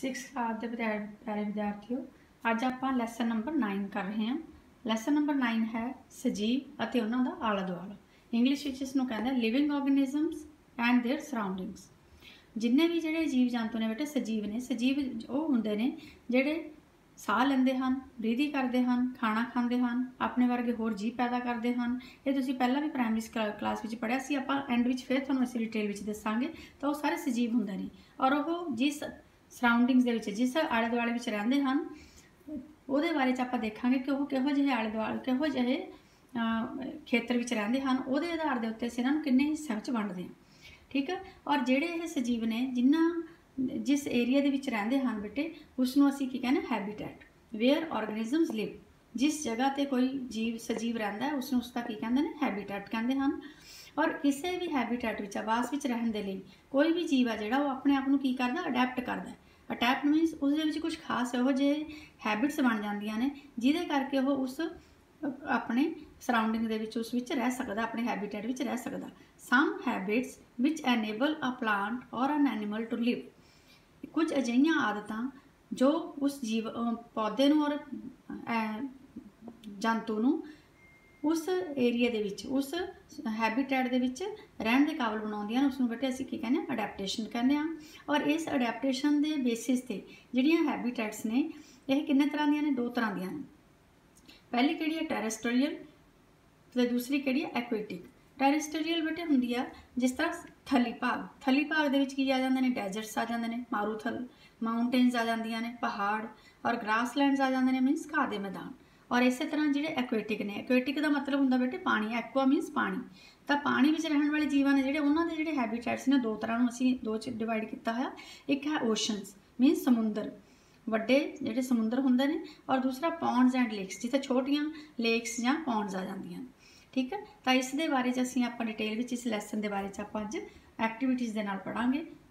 Six class के प्यारे विद्यार्थियों, अज आप लैसन नंबर 9 कर रहे हैं। लैसन नंबर 9 है सजीव और उन्होंने आला दुआला। इंग्लिश इसनों कहते हैं living organisms and their surroundings. जिन्ने भी जोड़े जीव जंतु ने बेटे सजीव ने, सजीव वो होंगे ने जोड़े साह लेंदे हैं, ब्रीदी करते हैं, खाना खाते हैं, अपने वर्गे होर जीव पैदा करते हैं। ये तुसीं पहला भी प्राइमरी क्लास में पढ़िया सी। आपां एंड विच फिर तुहानूं असीं डिटेल विच दस्सांगे। तो वो सारे सजीव होंदे ने और वो जिस सराउंडिंग्स दे विच जिस आले दुआले विच रहिंदे हन उहदे बारे च आपां देखांगे कि वो किहो जिहे आले दुआले किहो जिहे खेतर विच रहिंदे हन। उहदे आधार दे उत्ते असीं इन्हां नूं किन्ने हिस्सिਆਂ विच वंडदे हां। ठीक है। और जिहड़े ये सजीव ने जिन्ना जिस एरिया दे विच रहिंदे हन बेटे उसनूं असीं की कहने हैबिटेट, वेयर ऑर्गेनिजम्स लिव। जिस जगह ते कोई जीव सजीव रहिंदा है उसनूं उसका की कहंदे ने हैबिटेट कहंदे हन। और किसी भी हैबिटेट विच आवास विच रहण दे लई कोई भी जीव आ जिहड़ा वो अपने आप नूं की करदा अडैप्ट करदा है। अडैप्ट मीनस उसदे विच कुछ खास इहो जिहे हैबिट्स बन जांदियां ने जिहदे करके वो उस अपने सराउंडिंग दे विच उस विच रह सकदा, अपने हैबिटेट विच रह सकदा। Some habits which enable a plant or an animal to live. कुछ अजिहियां आदतां जो उस जीव पौधे नूं और जंतु नूं उस एरिया दे विच उस हैबिटेट दे विच रहण दे काबिल बनाउंदियां उसनूं बेटे असीं की कहने अडैप्टेशन कहने आ। और इस अडैप्टेशन दे बेसिस ते जिहड़ियां हैबिटेट्स ने यह किन्ने तरह दियां ने, दो तरह दियां ने। पहली किहड़ी है टैरेस्ट्रीयल ते दूसरी किहड़ी है एक्वेटिक। टैरेस्ट्रीयल बेटे हुंदी आ जिस तरह थली भाग दे विच की आ जांदे ने डेजर्ट्स आ जांदे ने, मारूथल माउंटेन्स आ जांदियां ने, पहाड़ और ग्रासलैंड्स आ जांदे ने मीनस घाह दे मैदान। और इस तरह जिहड़े एक्वेटिक ने, एक्वेटिक का मतलब हुंदा बेटे पानी, एक्वा मीनस पानी। तो पानी विच रहण वाले जीवां ने जिहड़े उन्हां दे जिहड़े हैबिटेट्स ने दो तरह नूं असीं दो च डिवाइड कीता होया। एक है ओशनस मीनस समुंदर, वड्डे जिहड़े समुंदर हुंदे ने, और दूसरा पॉन्ड्स एंड लेक्स जिथे छोटियां लेक्स जां पॉन्ड्स आ जांदियां। ठीक है। तो इस दे बारे च असीं आपां डिटेल विच इस लैसन दे बारे च आपां अज एक्टिविटीज़ दे नाल पढ़ांगे।